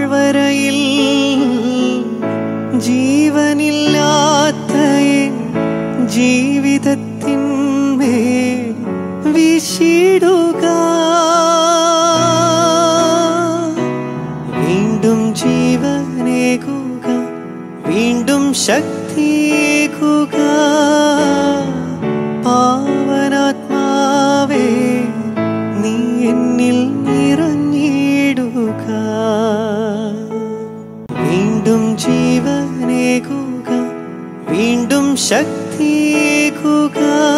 താഴ്വരയിൽ ജീവനില്ലാത്ത ജീവിതത്തിന്മേൽ വീശിടുക. വീണ്ടും ജീവനേകുക, വീണ്ടും ശക്തിയേകുക. പാവനാത്മാവേ നീ എന്നിൽ നിറഞ്ഞിടുക. വീണ്ടും ജീവനേകുക, വീണ്ടും ശക്തിയേകുക.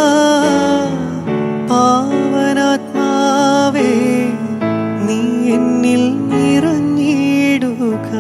പാവനാത്മാവേ നീ എന്നിൽ നിറഞ്ഞിടുക.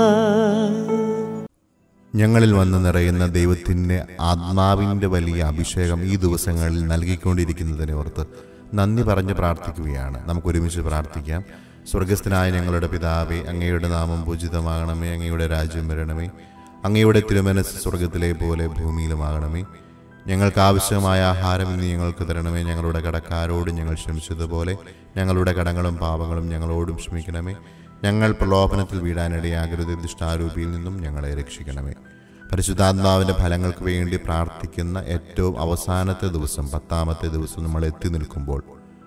ഞങ്ങളിൽ വന്ന് നിറയുന്ന ദൈവത്തിൻ്റെ ആത്മാവിൻ്റെ വലിയ അഭിഷേകം ഈ ദിവസങ്ങളിൽ നൽകിക്കൊണ്ടിരിക്കുന്നതിനെ ഓർത്ത് നന്ദി പറഞ്ഞ് പ്രാർത്ഥിക്കുകയാണ്. നമുക്കൊരുമിച്ച് പ്രാർത്ഥിക്കാം. സ്വർഗസ്ഥനായ ഞങ്ങളുടെ പിതാവേ, അങ്ങയുടെ നാമം പൂജിതമാകണമേ. അങ്ങയുടെ രാജ്യം വരണമേ. അങ്ങയുടെ തിരുമനസ്സ് സ്വർഗത്തിലെ പോലെ ഭൂമിയിലുമാകണമേ. ഞങ്ങൾക്ക് ആവശ്യമായ ആഹാരം ഇന്ന് ഞങ്ങൾക്ക് തരണമേ. ഞങ്ങളുടെ കടക്കാരോട് ഞങ്ങൾ ക്ഷമിച്ചതുപോലെ ഞങ്ങളുടെ കടങ്ങളും പാപങ്ങളും ഞങ്ങളോടും ക്ഷമിക്കണമേ. ഞങ്ങൾ പ്രലോഭനത്തിൽ വീഴാനിടയാകരുത്, ദുഷ്ടാരൂപിയിൽ നിന്നും ഞങ്ങളെ രക്ഷിക്കണമേ. പരിശുദ്ധാത്മാവിൻ്റെ ഫലങ്ങൾക്ക് വേണ്ടി പ്രാർത്ഥിക്കുന്ന ഏറ്റവും അവസാനത്തെ ദിവസം, 10ാമത്തെ ദിവസം നമ്മൾ എത്തി നിൽക്കുമ്പോൾ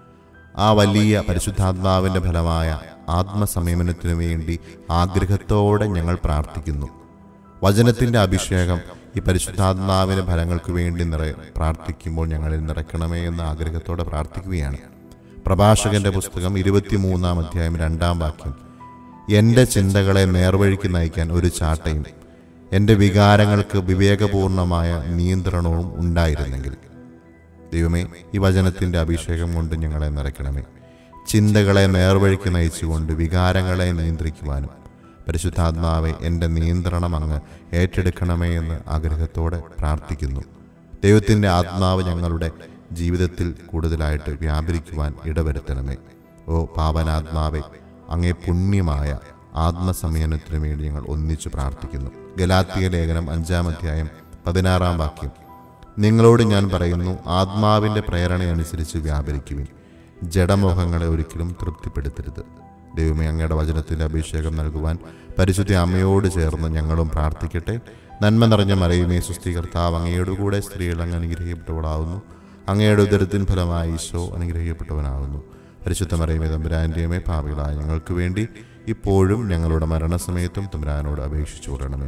ആ വലിയ പരിശുദ്ധാത്മാവിൻ്റെ ഫലമായ ആത്മസംയമനത്തിനു വേണ്ടി ആഗ്രഹത്തോടെ ഞങ്ങൾ പ്രാർത്ഥിക്കുന്നു. വചനത്തിൻ്റെ അഭിഷേകം ഈ പരിശുദ്ധാത്മാവിൻ്റെ ഫലങ്ങൾക്ക് വേണ്ടി പ്രാർത്ഥിക്കുമ്പോൾ ഞങ്ങളിൽ നിറയ്ക്കണമേ എന്ന ആഗ്രഹത്തോടെ പ്രാർത്ഥിക്കുകയാണ്. പ്രഭാഷകന്റെ പുസ്തകം 23-ാം അധ്യായം 2-ാം വാക്യം, എൻ്റെ ചിന്തകളെ നേർവഴിക്ക് നയിക്കാൻ ഒരു ചാട്ടയും എൻ്റെ വികാരങ്ങൾക്ക് വിവേകപൂർണമായ നിയന്ത്രണവും ഉണ്ടായിരുന്നെങ്കിൽ. ദൈവമേ, ഈ വചനത്തിൻ്റെ അഭിഷേകം കൊണ്ട് ഞങ്ങളെ നിറയ്ക്കണമേ. ചിന്തകളെ നേർവഴിക്ക് നയിച്ചുകൊണ്ട് വികാരങ്ങളെ നിയന്ത്രിക്കുവാനും പരിശുദ്ധാത്മാവെ എൻ്റെ നിയന്ത്രണം അങ്ങ് ഏറ്റെടുക്കണമേ എന്ന് ആഗ്രഹത്തോടെ പ്രാർത്ഥിക്കുന്നു. ദൈവത്തിൻ്റെ ആത്മാവ് ഞങ്ങളുടെ ജീവിതത്തിൽ കൂടുതലായിട്ട് വ്യാപരിക്കുവാൻ ഇടവരുത്തണമേ. ഓ പാവനാത്മാവെ, അങ്ങേ പുണ്യമായ ആത്മസംയമനത്തിനു വേണ്ടി ഞങ്ങൾ ഒന്നിച്ചു പ്രാർത്ഥിക്കുന്നു. ഗലാത്യ ലേഖനം 5-ാം അധ്യായം 16-ാം വാക്യം, നിങ്ങളോട് ഞാൻ പറയുന്നു, ആത്മാവിൻ്റെ പ്രേരണയനുസരിച്ച് വ്യാപരിക്കുവിൻ, ജഡമോഹങ്ങളെ ഒരിക്കലും തൃപ്തിപ്പെടുത്തരുത്. ദൈവമേ, അങ്ങയുടെ വചനത്തിൻ്റെ അഭിഷേകം നൽകുവാൻ പരിശുദ്ധ അമ്മയോട് ചേർന്ന് ഞങ്ങളും പ്രാർത്ഥിക്കട്ടെ. നന്മ നിറഞ്ഞ മറിയമേ, സ്വസ്തി, കർത്താവ് അങ്ങയുടെ കൂടെ, സ്ത്രീകൾ അങ്ങ് അനുഗ്രഹിക്കപ്പെട്ടവളാവുന്നു. അങ്ങയുടെ ഉദരത്തിൻ ഫലമായി ഈശോ അനുഗ്രഹിക്കപ്പെട്ടവനാകുന്നു. പരിശുദ്ധ മറിയമേ, തമ്പുരാൻ്റെ അമ്മേ, പാപികളായ ഞങ്ങൾക്ക് വേണ്ടി ഇപ്പോഴും ഞങ്ങളുടെ മരണസമയത്തും തമ്പുരാനോട് അപേക്ഷിച്ചു കൊള്ളണമേ.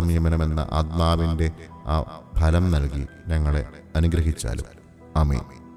ആത്മസംയമനം എന്ന ആത്മാവിൻ്റെ ആ ഫലം നൽകി ഞങ്ങളെ അനുഗ്രഹിച്ചാലും. ആമേൻ.